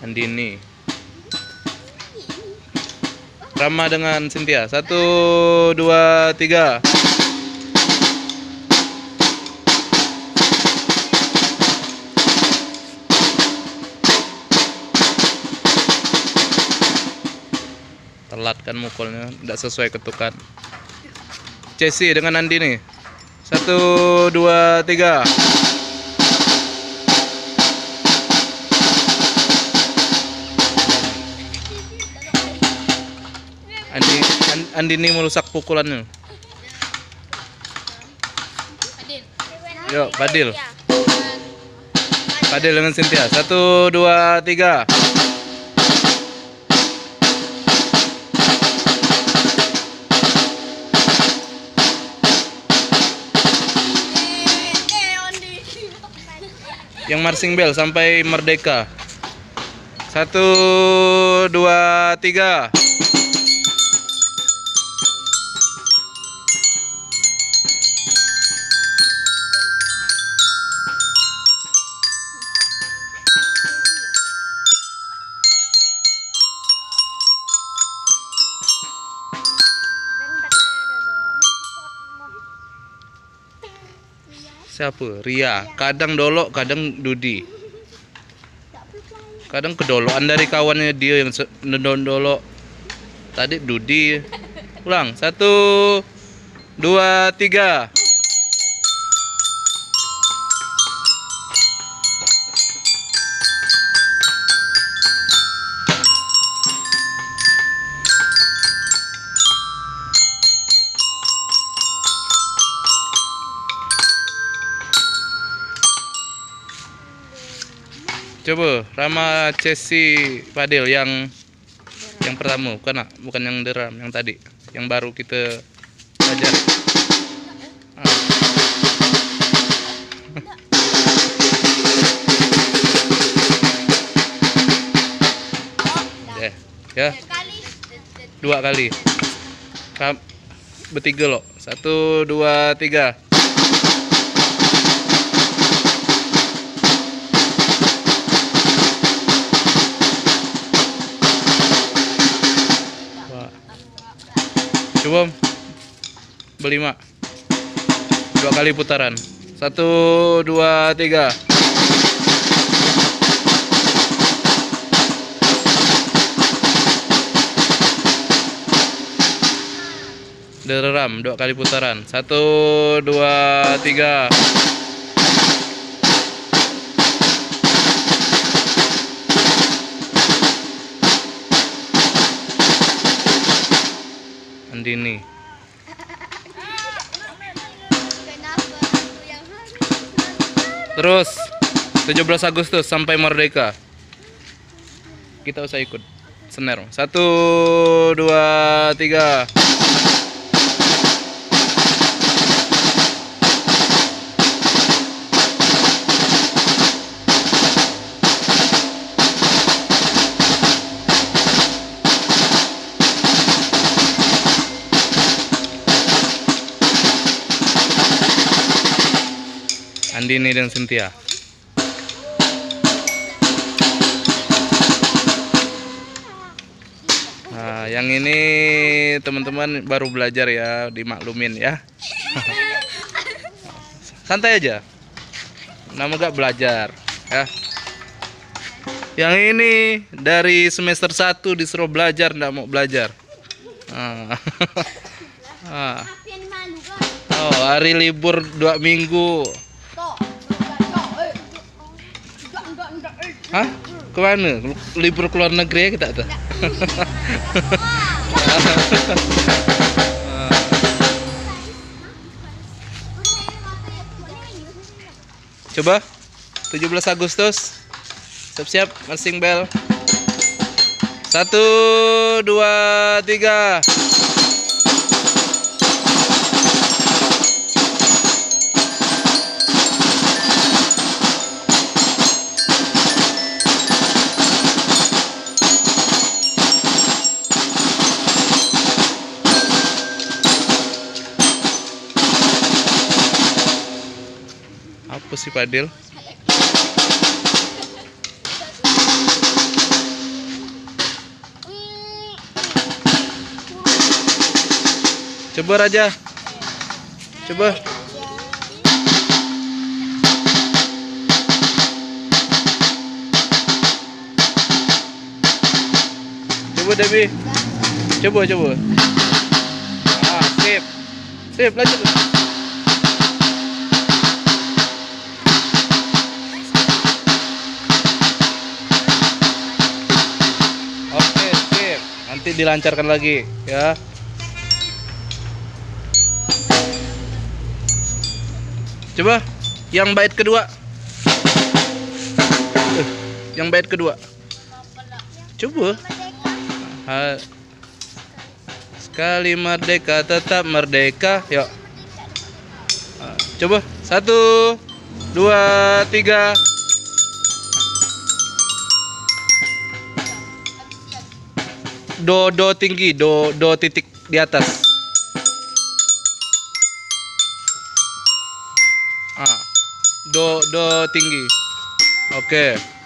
Andini. Rama dengan Cynthia. 1, 2, 3. Telat kan mukulnya, tidak sesuai ketukan. Cesi dengan Andini. 1, 2, 3. Andini merusak pukulannya. Yuk, Fadil. Fadil dengan Cynthia. 1, 2, 3. Yang marching bell sampai merdeka. 1, 2, 3. Siapa? Ria. Kadang Dolok, kadang Dudi. Kadang kedoloan dari kawannya dia yang Dolok. Tadi Dudi. Ulang. 1, 2, 3. Coba Rama, Cesi, Fadil yang pertama, bukan yang deram, yang tadi, yang baru kita belajar. Ya, 2 kali. Bertiga loh. 1, 2, 3. Coba berlima. 2 kali putaran. 1, 2, 3. Deram 2 kali putaran. 1, 2, 3. Andini. Terus 17 Agustus sampai merdeka. Kita usah ikut snare. 1, 2, 3. Andini dan Cynthia. Nah, yang ini teman-teman baru belajar ya, dimaklumin ya. Santai aja. Nama gak belajar ya. Yang ini dari semester 1 disuruh belajar, nggak mau belajar. Oh, hari libur 2 minggu. Hah? Kemana? Libur keluar negeri ya kita tuh? Coba 17 Agustus. Siap-siap marching bell. 1, 2, 3. Apa sih Fadil? Coba Raja. Coba. Coba Debbie. Coba. Ah, sip. Sip, lanjut. Oke, sip. Nanti dilancarkan lagi, ya. Coba yang bait kedua. Yang bait kedua. Coba. Sekali merdeka tetap merdeka. Yuk. Coba 1, 2, 3. Do tinggi, do titik di atas. Do tinggi. Oke.